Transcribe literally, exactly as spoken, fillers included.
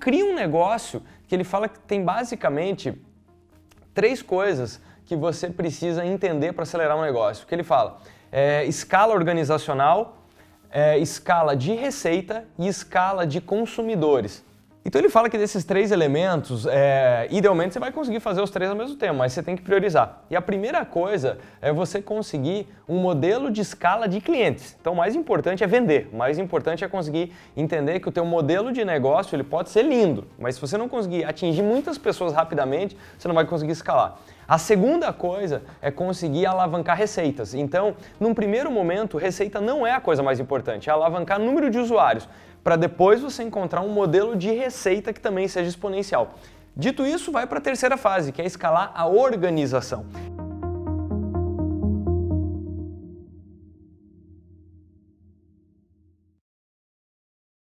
cria um negócio que ele fala que tem basicamente três coisas que você precisa entender para acelerar um negócio. O que ele fala? É, escala organizacional, é, escala de receita e escala de consumidores. Então ele fala que desses três elementos, é, idealmente você vai conseguir fazer os três ao mesmo tempo, mas você tem que priorizar. E a primeira coisa é você conseguir um modelo de escala de clientes. Então o mais importante é vender, o mais importante é conseguir entender que o teu modelo de negócio ele pode ser lindo, mas se você não conseguir atingir muitas pessoas rapidamente, você não vai conseguir escalar. A segunda coisa é conseguir alavancar receitas. Então, num primeiro momento, receita não é a coisa mais importante, é alavancar número de usuários, para depois você encontrar um modelo de receita que também seja exponencial. Dito isso, vai para a terceira fase, que é escalar a organização.